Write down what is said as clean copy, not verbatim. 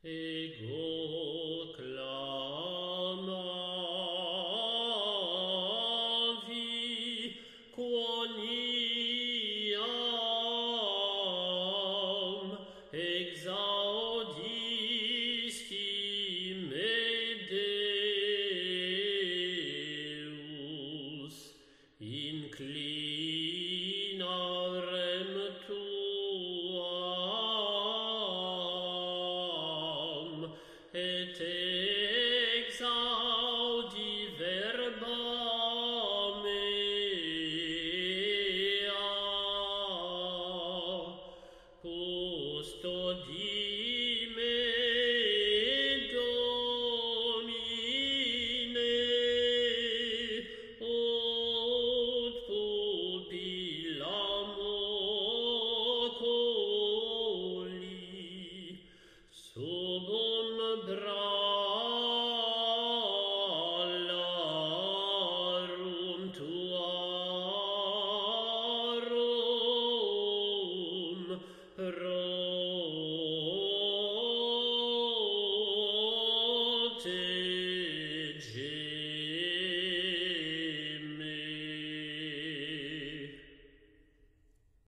Ego clamavi quoniam exaudisci me Deus inclina rem tuam et exaudi verba mea custodi me Domine ut pupillam oculi sub umbrallarum tuarum